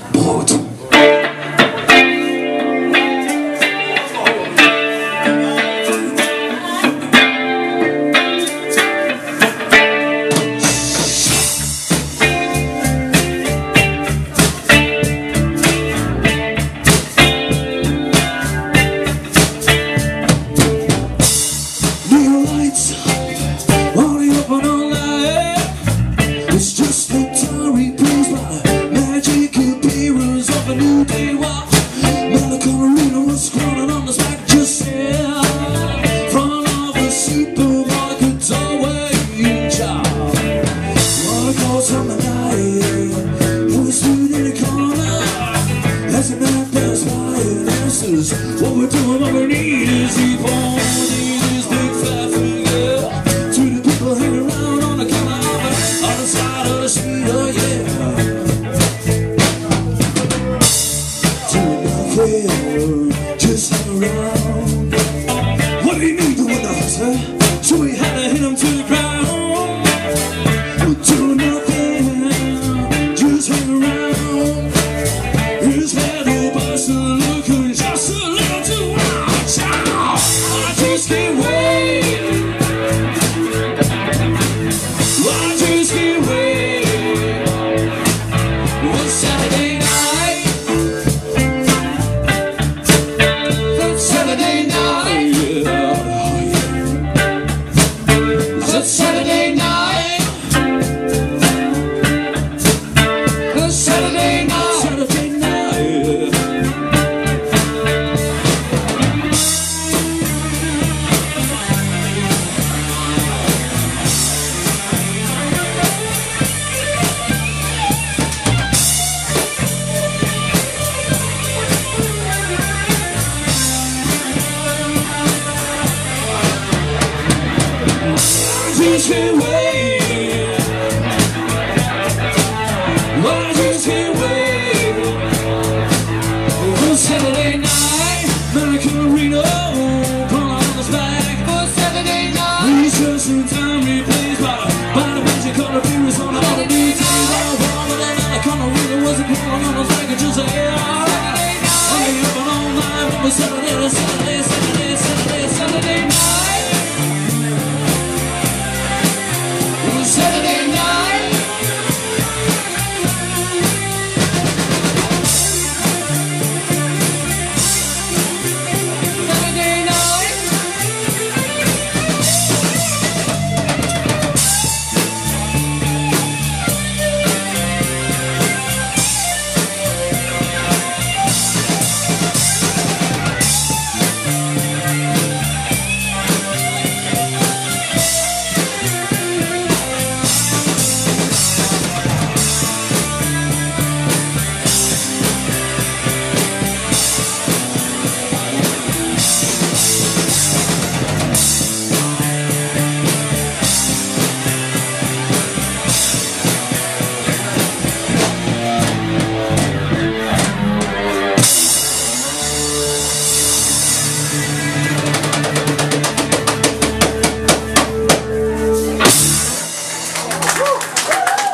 brood. It's just the tarry breeze by the magic appearance of a new day. What Midden-Limburgse was crawling on the back just here, front of a supermarket doorway in town. What a call from the night, who was stood in the corner as the night passed by and answers what we're doing, what we need is deep on this big fat figure to the people hanging around on the corner on the side of the street, oh yeah. Doing nothing, just hang around. What do you need to win the hunter? So we had to hit him to the ground. We're doing nothing, just hang around. His head will bust and looking just a little too wild. I just can't wait. I just can't wait. One Saturday night. Saturday night. It's Saturday night. Saturday night. Saturday night. Just can't wait. I just can't wait. For Saturday night, American Reno, pulling on his back. For Saturday night, he's just in time replaced by the magic color fingers on all the DJs. All warmer than American Reno wasn't pulling on his back and just say, yeah. Saturday night, I'll be up all night. For Saturday, Saturday, Saturday.